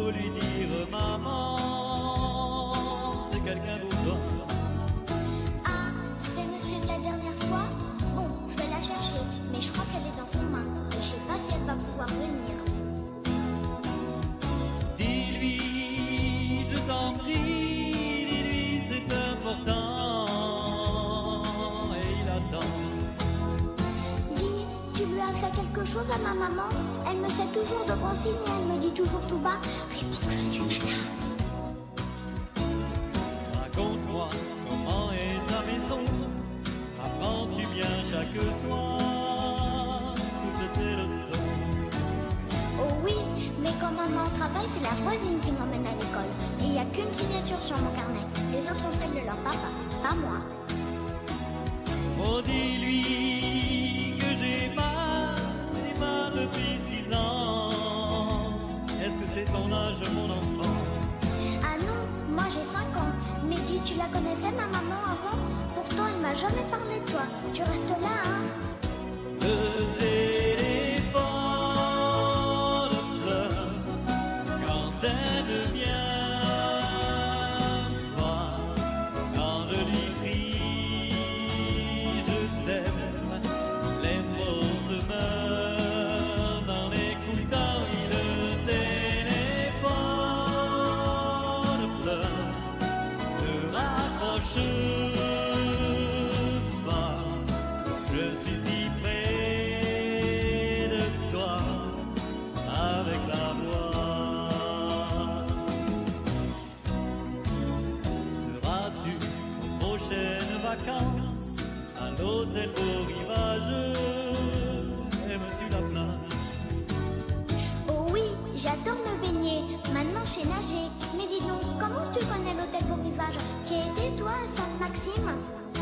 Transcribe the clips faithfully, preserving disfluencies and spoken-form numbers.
faut lui dire maman, c'est quelqu'un d'autre. Ah, c'est monsieur de la dernière fois? Bon, je vais la chercher, mais je crois qu'elle est dans son bain. Et je sais pas si elle va pouvoir venir. Dis-lui, je t'en prie, dis-lui, c'est important. Et il attend. Dis, tu lui as fait quelque chose à ma maman? Elle me fait toujours de bons signes et elle me dit toujours tout bas: réponds que je suis Nana. Raconte-moi comment est ta maison. Apprends-tu bien chaque soir toutes tes leçons? Oh oui, mais quand maman travaille, c'est la voisine qui m'emmène à l'école. Et il n'y a qu'une signature sur mon carnet. Les autres sont celles de leur papa, pas moi. Oh, dis-lui que j'ai mal, si mal depuis six ans. Est-ce que c'est ton âge, mon enfant? Ah non, moi j'ai cinq ans. Mais dis, tu la connaissais ma maman avant? Pourtant elle m'a jamais parlé de toi. Tu restes là, hein? Le téléphone pleure quand elle ne vient pas. Quand je lui crie je t'aime, les mots se meurent dans les coups et le téléphone pleure. Ne raccroche pas, je suis si près de toi avec la voix. Seras-tu aux prochaines vacances à l'hôtel au rivage? Aimes-tu la plage? Oh oui, j'adore me baigner. Maintenant je sais nager. Mais dis donc, comment tu connais l'hôtel Beau Rivage? Tu y as été toi à Sainte-Maxime?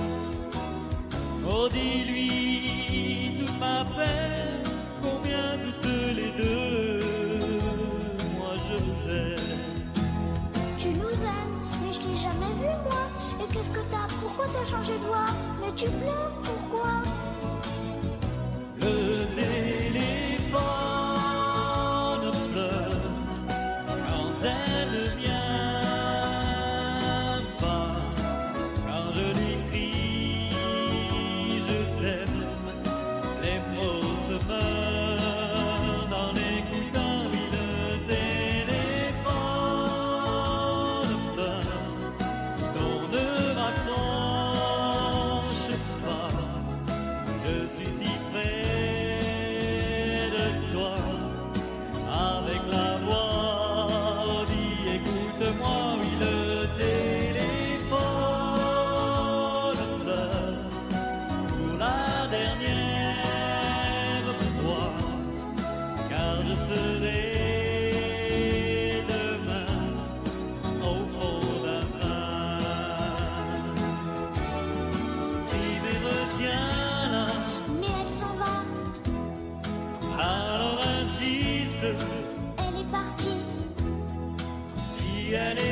Oh, dis-lui toute ma peine, combien toutes les deux, moi je vous aime. Tu nous aimes, mais je t'ai jamais vu moi. Et qu'est-ce que t'as? Pourquoi t'as changé de voix? Mais tu pleures, pourquoi? Le téléphone pleure quand elle ne vient pas. Quand je lui crie je t'aime, les mots se meurent dans les coups d'envie. Le téléphone pleure, on ne raccroche pas. Je suis si près de toi avec la voix. Dis, écoute-moi, oui, le téléphone pleure pour la dernière fois, car je serai demain au fond d'un train. Dis, mais retiens-la, Mais elle s'en va, alors insiste. elle est partie. Si elle est